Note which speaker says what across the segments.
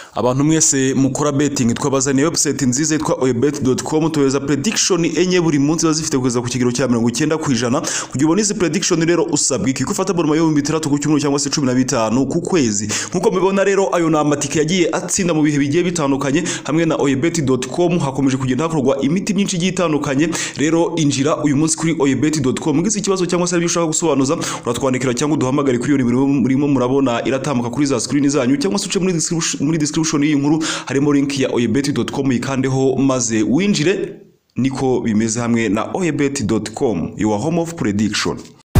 Speaker 1: Abantu mwese mukora betting twabazaniye website nziza yitwa oyebet.com tuweza prediction enye buri munsi bazifite kugeza ku kigero cya 90% kugira ubone izi prediction rero usabwe iki gufata buri mayo 3 ku cyumweru cyangwa se 15 ku kwezi nkuko mubibona rero ayo na amatike yagiye atsinda mu bihe bigiye bitandukanye hamwe na oyebet.com hakomeje kugenda hakorwa imiti myinshi igiye itandukanye rero injira uyu munsi kuri oyebet.com ngize ikibazo cyangwa se ushaka gusobanuza uratwandikira cyangwa uduhamagare kuri iyo nimero murimo murabona iratambuka kuri za screen zanyu cyangwa se uce muri description iyi nkuru harimo link ya oyebet.com ikandeho maze winjire niko bimeze hamwe na oyebet.com your home of prediction.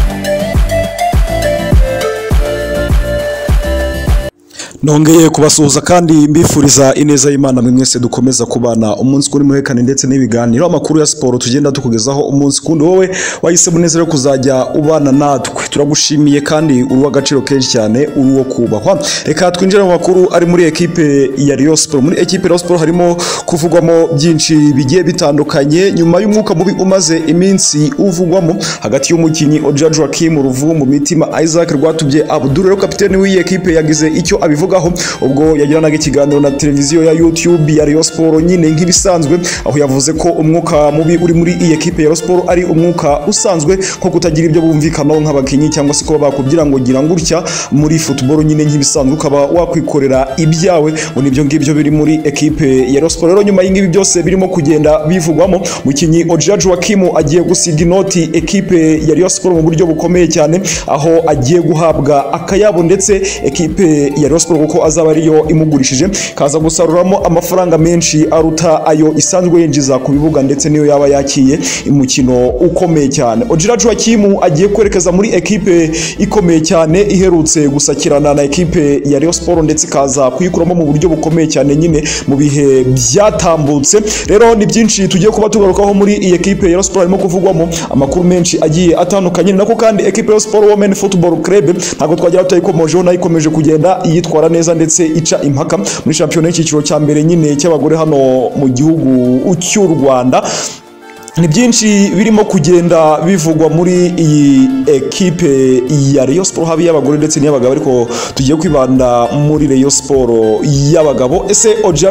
Speaker 2: Nongeye kubasuhuza kandi mbifuriza ineza y'Imana mwese dukomeza kubana umunsi kuri muhekane ndetse n'ibiganiro amakuru ya sport tugenda tukugezaho umunsi kundi wowe wahise munezero kuzajya ubana natwe turagushimiye kandi uri w'agaciro kenshi cyane uri wo kubahwa. Reka twinjire mu makuru ari muri equipe ya Rayon Sport. Muri equipe ya Rayon Sport harimo kuvugwamo byinshi bigiye bitandukanye nyuma y'umwuka mubi umaze iminsi uvugwamo hagati y'umukinyi Ojera Ruvu mu mitima Isaac Rwatubye Abdul rero kapiteni w'iyi equipe yagize icyo abivugaho ubwo yagiranaga ikiganiro na televiziyo ya YouTube ya Rayon Sport nyine nk'ibisanzwe aho yavuze ko umwuka mubi uri muri iyi equipe ya Rayon Sport ari umwuka usanzwe ko kutagira ibyo bumvikanaho nk'abakinyi cyangwa se ko bakubwira ngo gira ngurutya muri football nyine nk'ibisanzwe ukaba wakwikorera ibyawe ngo nibyo ngibyo biri muri equipe ya Rayon Sport. Rero nyuma y'ingibi byose birimo kugenda bivugwamo mukinyi Ojera agiye gusiga inoti equipe ya Rayon Sport mu buryo bukomeye cyane aho agiye guhabwa Akayabo ndetse equipe ya Rayon Sport kuko azaba ariyo imugurishije kaza gusaruramo amafaranga menshi aruta ayo isanzwe yinjiza ku bibuga ndetse niyo yaba yakiye imukino ukomeye cyane. Ojera agiye kwerekeza muri equipe ikomeye cyane iherutse gusakirana na equipe ya Rayon Sport ndetse kaza kuyikuramo mu buryo bukomeye cyane nyine mu bihe byatambutse. Rero ni byinshi tugiye kuba tugarukaho muri iyi equipe ya Rayon Sport harimo kuvugwamo amakuru menshi agiye atandukanye nako kandi equipe ya Rayon Sport Women Football Club ntago twagira tutayikomojeho nayikomeje kugenda yitwara neza ndetse ica impaka muri shampiyona y'ikiciro cya mbere nyine cy'abagore hano mu gihugu cy'u Rwanda. Ni byinshi birimo kugenda bivugwa muri iyi equipe ya Rayon Sport habi y'abagore ndetse n'iy'abagabo ariko tugiye kwibanda muri Rayon Sport y'abagabo. Ese Ojera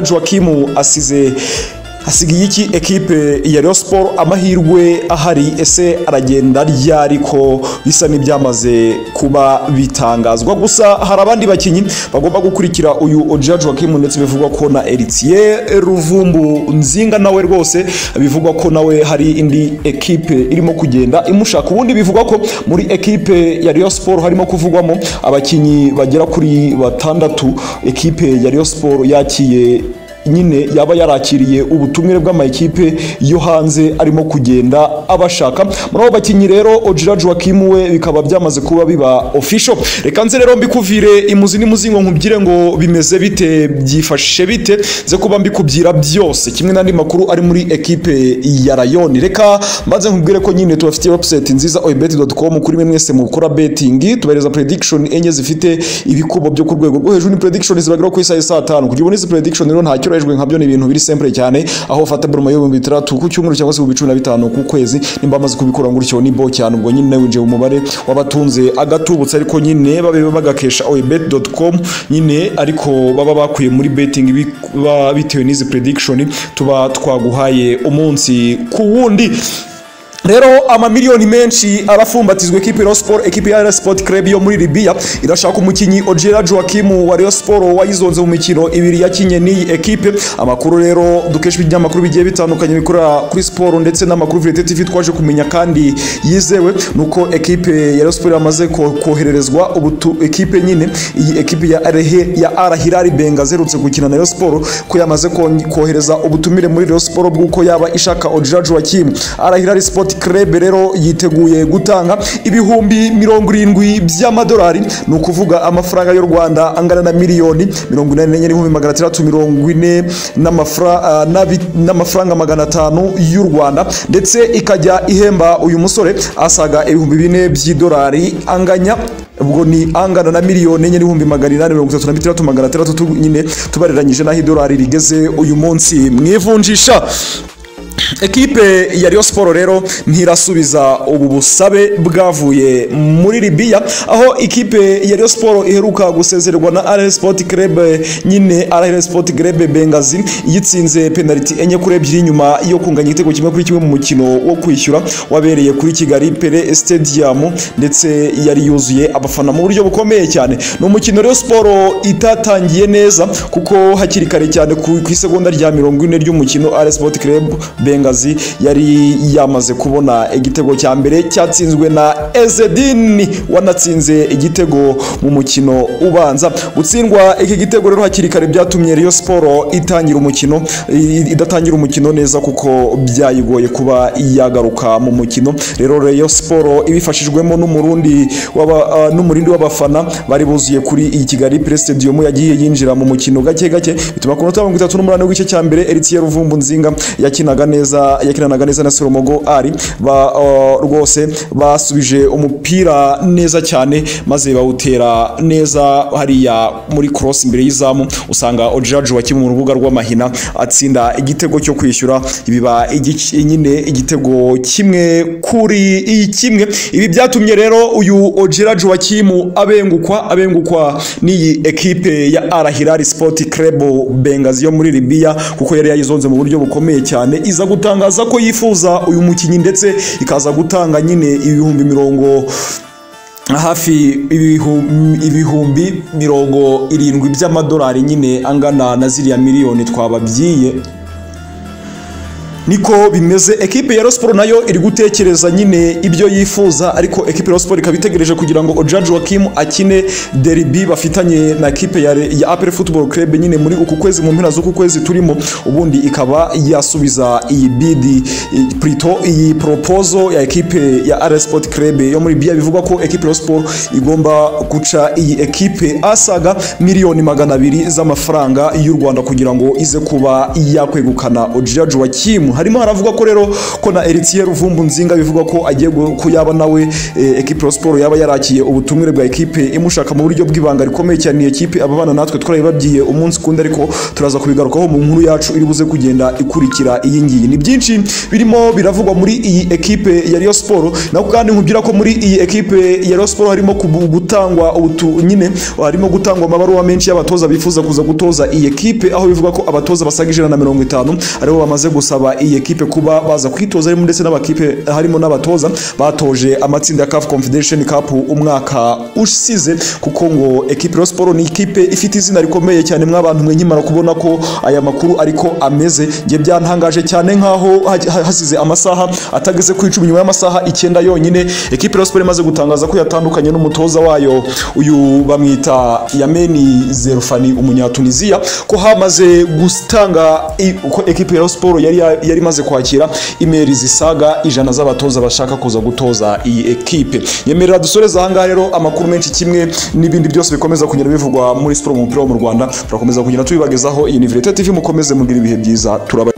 Speaker 2: asigiye iki equipe ya Rayon Sport amahirwe ahari ese aragenda ryari ko bisa n'ibyamaze kuba bitangazwa gusa hari abandi bakinyi bagomba gukurikira uyu Ojera ndetse bivugwa ko na Eritier Ruvumbu Nzinga nawe rwose bivugwa ko nawe hari indi equipe irimo kugenda imushaka ubundi bivugwa ko muri equipe ya Rayon Sport harimo kuvugwamo abakinyi bagera kuri 6 equipe ya Rayon Sport yakiye nyine yaba yarakiriye ubutumire bw'amakipe yo hanze arimo kugenda abashaka muri abo bakinyi rero Ojera we bikaba byamaze kuba biba official. Reka nze rero mbikuvire imuzi n'imuzingo nkubwire ngo bimeze bite byifashe bite ze kuba mbikubyira byose kimwe n'andi makuru ari muri equipe ya Rayon. Reka mbaze nkubwire ko nyine tubafitiye website nziza oyebet.com kuri mwese mu gukora betting tubereza prediction enye zifite ibikubo byo ku rwego rwo hejuru ni prediction zibagera ku isaha 5 kugira ubone izi prediction rero nta cyo nkabyo ni ibintu biri simple cyane aho ufata buri mayo 3 ku cyumweru cyangwa se 15 ku kwezi nimba amaze kubikora nguricyo ni bo cyane ubwo nyine winje umubare wabatunze agatubutse ariko nyine babe bagakesha oyebet.com nyine ariko baba bakuye muri betting bitewe n'izi prediction tuba twaguhaye umunsi ku wundi. Rero amamiliyoni menshi arafumbatizwe equipe ya Sport equipe ya Sport Club yo muri Libya irashaka umukinyi Ojera wa Rayon Sport wayizonze mu mikino ibiri yakinye ni equipe. Amakuru rero dukesha ibinyamakuru bigiye bitandukanye bikora kuri sport ndetse n'amakuru Virete TV twaje kumenya kandi yizewe nuko equipe ya Rayon Sport yamaze kohererezwa ubutu equipe nyine iyi equipe ya Al Hilal Benghazi zerutse gukina na Rayon Sport ko yamaze kohereza ubutumire muri Rayon Sport bwuko yaba ishaka Ojera Al Hilal Sport Club rero yiteguye gutanga ibihumbi 70 by'amadolari ni ukuvuga amafaranga y'u Rwanda angana na miliyoni 84,340 n'amafaranga 500 y'u Rwanda ndetse ikajya ihemba uyu musore asaga ibihumbi 4 by'idolari anganya ubwo ni angana na miliyoni 4,836,600 nyine tubareranyije naho idolari rigeze uyu munsi mwivunjisha. ekipe ya Rayon Sport rero ntirasubiza ubu busabe bwavuye muri Libya, aho ikipe ya Rayon Sport iheruka gusezererwa na Al Sport Club, nyine Al Sport Club Benghazi yitsinze penalty enye kuri ebyiri nyuma yo kunganya igitego kimwe kuri kimwe mu mukino wo kwishyura wabereye kuri Kigali Pele Stadium, ndetse yari yuzuye abafana mu buryo bukomeye cyane. Ni umukino Rayon Sport itatangiye neza kuko hakiri kare cyane ku isegonda rya 40 ry'umukino Al Sport Club Benghazi yari yamaze kubona igitego cya mbere cyatsinzwe na Ezedini wanatsinze igitego mu mukino ubanza. Gutsindwa iki gitego rero hakiri kare byatumye Rayon Sport idatangira umukino neza kuko byayigoye kuba yagaruka mu mukino. Rero Rayon Sport ibifashijwemo n'umurindi w'abafana bari buzuye kuri iyi Kigali Pele Stadium, yagiye yinjira mu mukino gake gake bituma ku minota 38 w'igice cya mbere Eritier Ruvumbu Nzinga yakinanaga neza na Solomogo Ari rwose basubije umupira neza cyane maze bawutera neza hariya muri cross imbere y'izamu, usanga Ojera wakimu mu rubuga rw'amahina atsinda igitego cyo kwishyura, ibiba nyine igitego kimwe kuri kimwe. Ibi byatumye rero uyu Ojera wakimu abengukwa n'iyi ekipe ya Al Hilal Sport Club Benghazi yo muri Libya, kuko yari yayizonze mu buryo bukomeye cyane, iza gutangaza ko yifuza uyu mukinyi ndetse ikaza gutanga nyine hafi ibihumbi 70 by'amadolari nyine angana na ziriya miliyoni twababyiye. Niko bimeze. Ekipe ya Rayon Sport nayo iri gutekereza nyine ibyo yifuza, ariko ekipe ya Rayon Sport ikabitegereje kugira ngo Ojera Joachim akine derby bafitanye na ekipe ya APR Football Club nyine muri uku kwezi, mu mpera z'uku kwezi turimo, ubundi ikaba yasubiza iyi bidi iyi proposal ya ekipe ya Al Sport Club yo muri Libya. Bivugwa ko ekipe ya Rayon Sport igomba guca iyi ekipe asaga miliyoni 200 z'amafaranga y'u Rwanda kugira ngo ize kuba yakwegukana Ojera Joachim. Harimo haravuga ko rero ko na Eritier Ruvumbu Nzinga bivugwa ko agiye kuyaba nawe ekipe ya Sport yaba yarakiye ubutumire bwa ekipe imushaka mu buryo bw'ibanga rikomeye cyane. Ekipe ababana natwe twarayibagiye umunsi kundi, ariko turaza kubigarukaho mu nkuru yacu iri buze kugenda ikurikira iyi ngiyi. Ni byinshi birimo biravugwa muri iyi ekipe ya Rayon Sport, nako kandi nkubwira ko muri iyi ekipe ya Rayon Sport harimo gutangwa harimo gutangwa amabaruwa menshi y'abatoza bifuza kuza gutoza iyi ekipe, aho bivuga ko abatoza basaga 150 aribo bamaze gusaba iyi ekipe kuba baza kwitoza, harimo ndetse n'abakipe harimo n'abatoza batoje amatsinda ya CAF Confederation Cup umwaka usize, kuko ngo ekipe ya Rayon Sport ni ekipe ifite izina rikomeye cyane. Mwabantu mwe nkimara kubona ko aya makuru ariko ameze, nge byantangaje cyane nkaho hasize amasaha atageze ku 10 nyuma y'amasaha 9 yonyine ekipe ya Rayon Sport imaze gutangaza ko yatandukanye n'umutoza wayo uyu bamwita Yameni Zerfani Umunyatunisia, ko hamaze gutanga uko ekipe ya Rayon Sport yari maze kwakira email zisaga 100 z'abatoza bashaka kuza gutoza iyi ekipe. Yemerera dusoreza ahangaha rero amakuru menshi kimwe n'ibindi byose bikomeza kunyura bivugwa muri sport mu mupira wo mu Rwanda, turakomeza kugira tubibagezaho. Iyi ni Virete TV, mukomeze mugira ibihe byiza.